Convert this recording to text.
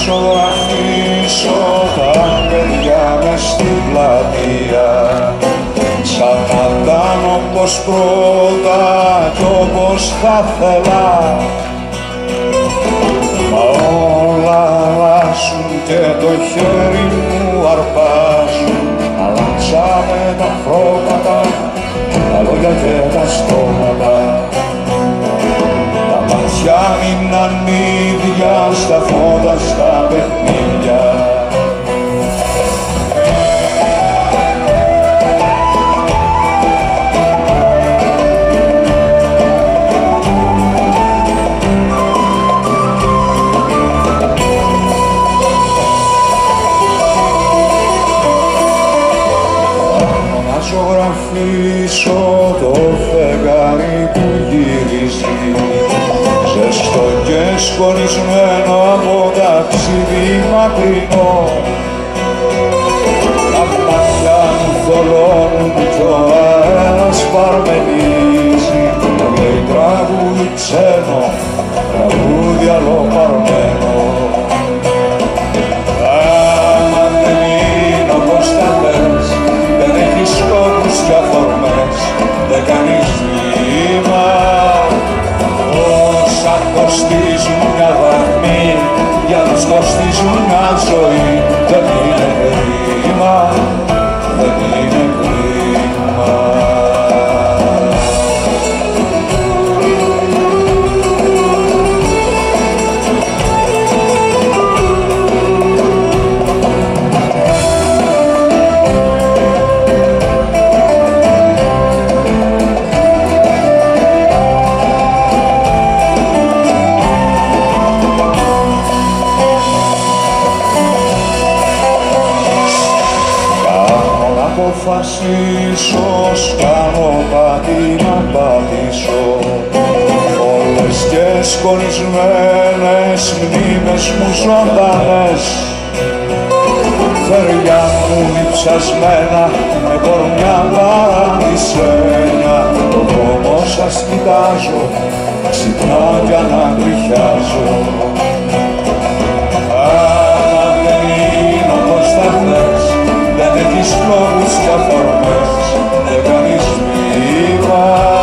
ζωγραφίσω τα παιδιά μες στην πλατεία, σαν να ήταν όπως πρώτα κι όπως θα θέλα. Μα όλα αλλάζουν και το χέρι μου αρπάζουν, αλλάξαμε τα χρώματα, τα λόγια και τα στόματα. Τα μάτια μείναν ίδια στα φώτα, στα παιχνίδια. Ζωγραφίσω το φεγγάρι που γυρίζει, ζεστό και σκονισμένο από ταξίδι μακρινό. Τα μάτια μου θολώνουν κι ο αέρας παρμενίζει, λέει τραγούδι ξένο, τραγούδι αλλοπαρμένο. Άμα δεν είναι όπως τα λες, δεν έχεις σκόπους και αφορμές, δεν κάνεις βήμα. Όσα κοστίζουν μια δραχμή, για τους κοστίζουν μια ζωή. Δεν είναι κρίμα, δεν είναι κρίμα. Αποφασίσω, σκάνω πάτη να πατήσω, όλες και σκονισμένες μνήμες μου ζωντανές, φεριά μου διψασμένα με κορμιά παραδεισένια. Το δρόμο σας κοιτάζω, ξυπνά κι ανακριχιάζω. Άμα δεν είναι όπως θα θες, δεν έχεις λόγους και αφορμές, δεν κάνεις βήμα.